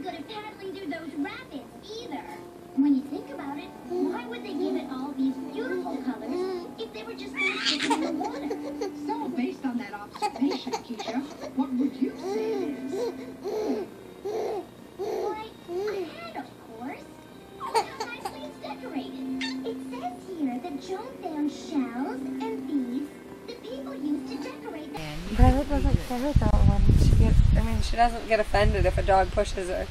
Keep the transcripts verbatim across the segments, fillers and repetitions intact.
good at paddling through those rapids either. When you think about it, why would they give it all these beautiful colors if they were just going to stick it in the water? So, based on that observation, Keisha, what would you say it is? Why, a head, of course. Look how nicely it's decorated. It says here that Joan found shells and beads that people used to decorate them. Violet doesn't care though when she gets, I mean, she doesn't get offended if a dog pushes her.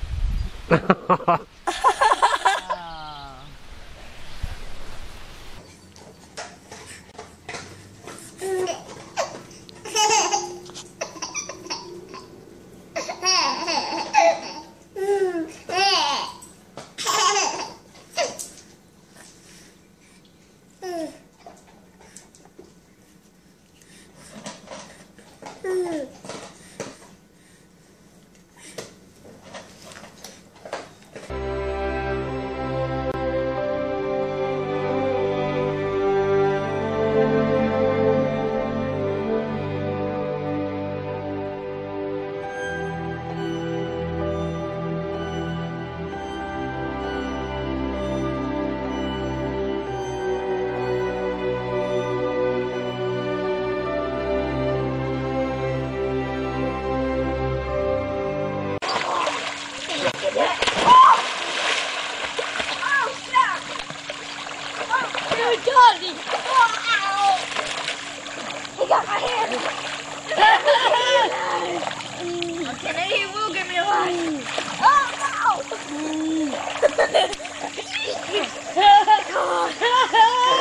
He got my hand! Okay, maybe he will give me a line. Oh no!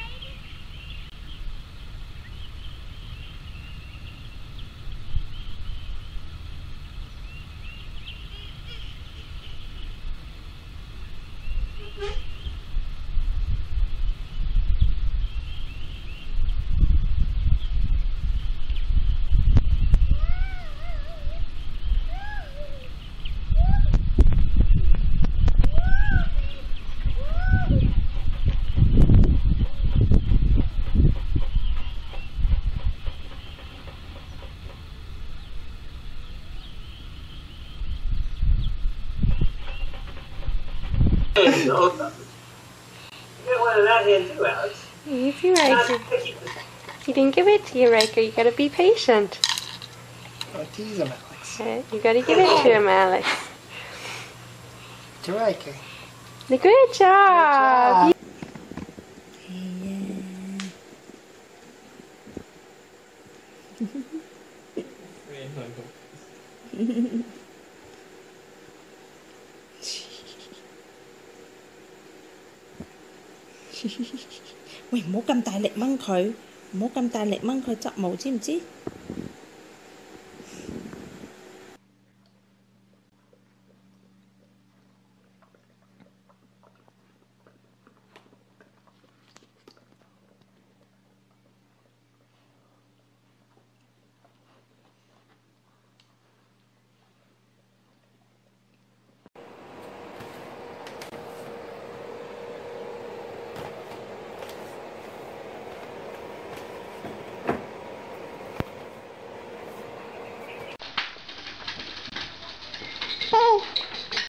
You got one of that hand too, Alex. Easy, Riker. He didn't give it to you, Riker. You gotta be patient. Don't tease him, Alex. Okay, you gotta give it to him, Alex. To Riker. Good job! Good job. 喂，唔好咁大力掹佢，唔好咁大力掹佢執毛，知唔知？